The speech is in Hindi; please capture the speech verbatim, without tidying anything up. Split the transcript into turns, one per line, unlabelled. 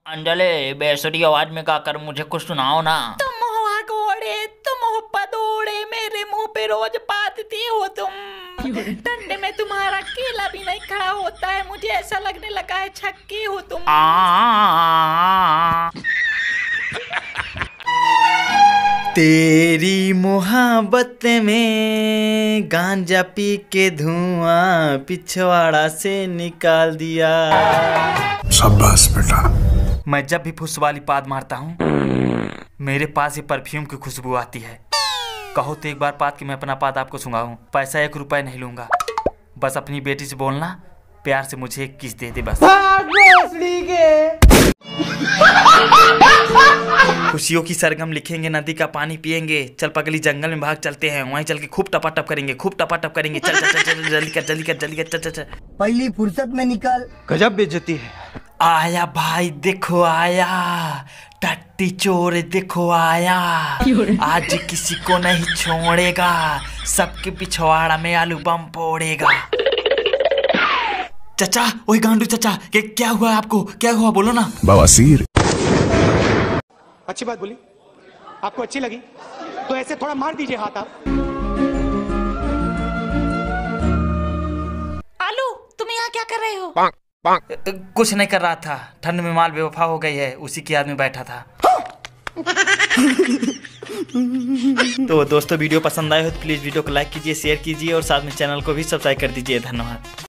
अंजलि बेसुरी आवाज में गा कर मुझे कुछ सुनाओ ना।
तुम हो घोड़े, तुम हो पदोड़े, मेरे मुंह पे रोज पादती हो तुम। ठंड में तुम्हारा केला भी नहीं खड़ा होता है, मुझे ऐसा लगने लगा है छक्के हो तुम।
तेरी मोहब्बत में गांजा पी के धुआं पिछवाड़ा से निकाल दिया।
शाबाश बेटा।
मैं जब भी फुस वाली पाद मारता हूँ मेरे पास ये परफ्यूम की खुशबू आती है। कहो तो एक बार पाद के मैं अपना पाद आपको सुंघाऊं, पैसा एक रुपए नहीं लूंगा। बस अपनी बेटी से बोलना प्यार से मुझे एक किस दे दे बस। खुशियों की सरगम लिखेंगे, नदी का पानी पिएंगे, चल पगली जंगल में भाग चलते हैं, वहीं चल के खूब टपाटप करेंगे, खूब टपाटप करेंगे। चल चल चल चल जल्दी कर जल्दी कर जल्दी कर चल चल चल।
पहली फुर्सत में निकल।
गजब बेइज्जती है।
आया भाई देखो आया, टट्टी चोर देखो आया, आज किसी को नहीं छोड़ेगा, सबके पिछवाड़ा में आलू बम फोड़ेगा। चचा, ओए गांडू चचा, क्या क्या हुआ आपको? क्या हुआ बोलो ना।
बवासीर।
अच्छी बात बोली, आपको अच्छी लगी तो ऐसे थोड़ा मार दीजिए हाथ आप।
आलू, तुम यहाँ क्या कर रहे हो?
पांक, पांक।
कुछ नहीं कर रहा था, ठंड में माल बेवफा हो गई है, उसी की याद में बैठा था। तो दोस्तों वीडियो पसंद आए हो तो प्लीज वीडियो को लाइक कीजिए, शेयर कीजिए और साथ में चैनल को भी सब्सक्राइब कर दीजिए। धन्यवाद।